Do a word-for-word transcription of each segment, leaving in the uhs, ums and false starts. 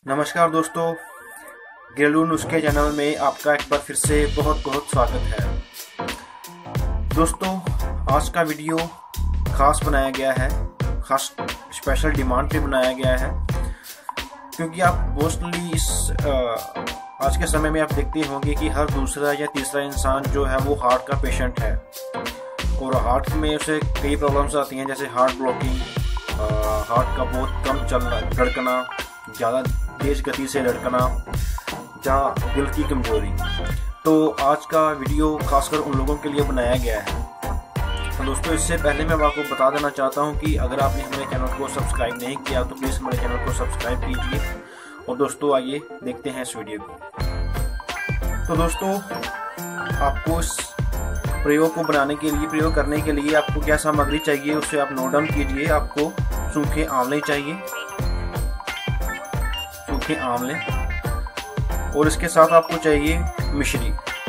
नमस्कार दोस्तों, घरेलू नुस्खे चैनल में आपका एक बार फिर से बहुत बहुत स्वागत है। दोस्तों, आज का वीडियो खास बनाया गया है, खास स्पेशल डिमांड पे बनाया गया है, क्योंकि आप मोस्टली इस आ, आज के समय में आप देखते होंगे कि हर दूसरा या तीसरा इंसान जो है वो हार्ट का पेशेंट है और हार्ट में उसे कई प्रॉब्लम्स आती हैं, जैसे हार्ट ब्लॉकिंग, हार्ट का बहुत कम चलना, धड़कना, ज़्यादा तेज गति से धड़कना, जहाँ दिल की कमजोरी। तो आज का वीडियो खासकर उन लोगों के लिए बनाया गया है। तो दोस्तों, इससे पहले मैं आपको बता देना चाहता हूँ कि अगर आपने हमारे चैनल को सब्सक्राइब नहीं किया तो प्लीज़ हमारे चैनल को सब्सक्राइब कीजिए। और दोस्तों, आइए देखते हैं इस वीडियो को। तो दोस्तों, आपको इस प्रयोग को बनाने के लिए प्रयोग करने के लिए आपको क्या सामग्री चाहिए उसे आप नोट डाउन कीजिए। आपको सूखे आंवले चाहिए, सूखे आंवले, और इसके साथ आपको चाहिए मिश्री।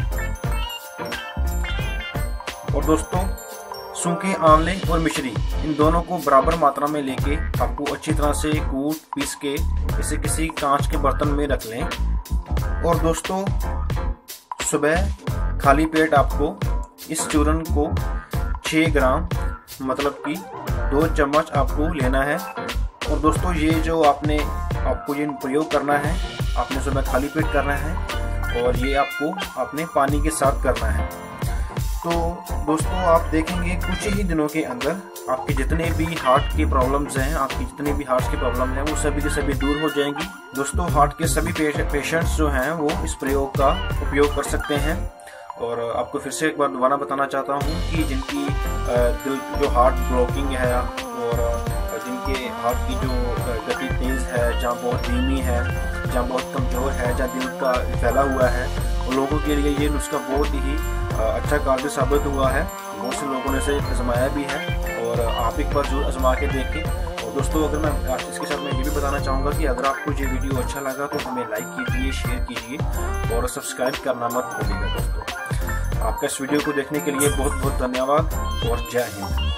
और दोस्तों, सूखे आंवले और मिश्री इन दोनों को बराबर मात्रा में लेके आपको अच्छी तरह से कूट पीस के इसे किसी कांच के बर्तन में रख लें। और दोस्तों, सुबह खाली पेट आपको इस चूर्ण को छः ग्राम मतलब कि दो चम्मच आपको लेना है। और दोस्तों, ये जो आपने आपको ये प्रयोग करना है, आपने सुबह खाली पेट करना है और ये आपको अपने पानी के साथ करना है। तो दोस्तों, आप देखेंगे कुछ ही दिनों के अंदर आपके जितने भी हार्ट की प्रॉब्लम्स हैं, आपकी जितने भी हार्ट की प्रॉब्लम हैं, वो सभी के सभी दूर हो जाएंगी। दोस्तों, हार्ट के सभी पेशेंट्स जो हैं वो इस प्रयोग का उपयोग कर सकते हैं। और आपको फिर से एक बार दोबारा बताना चाहता हूँ कि जिनकी दिल जो हार्ट ब्लॉकिंग है और जिनके हार्ट की जो गति तेज़ है, जहाँ बहुत धीमी है, जहाँ बहुत कमज़ोर है, जहाँ दिल का फैला हुआ है, उन लोगों के लिए ये नुस्खा बहुत ही अच्छा कारगर साबित हुआ है। बहुत से लोगों ने इसे आजमाया भी है और आप एक बार जरूर आजमा के देखें। और दोस्तों, अगर मैं आज इसके साथ मैं ये भी बताना चाहूँगा कि अगर आपको ये वीडियो अच्छा लगा तो हमें लाइक कीजिए, शेयर कीजिए और सब्सक्राइब करना मत भूलिएगा। दोस्तों, आपका इस वीडियो को देखने के लिए बहुत बहुत धन्यवाद और जय हिंद।